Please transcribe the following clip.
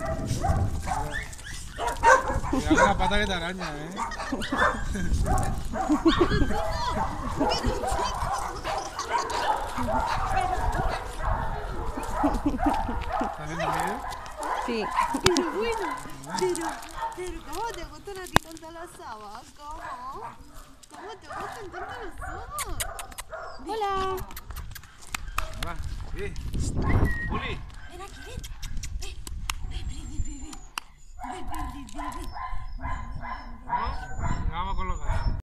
Cuidado con la pata que te araña, ¿eh? ¿Estás viendo el vídeo? Sí. Pero bueno, pero ¿cómo te gustan a ti tanto los sabos? ¿Cómo? ¿Cómo te gustan tanto los sabos? Hola. Va, sí. Juli. Ven aquí, ven. Ven, ven, ven, ven, ven. Ven, ven, ven, ven, ven. ¿No? Venga, vamos con los gatos.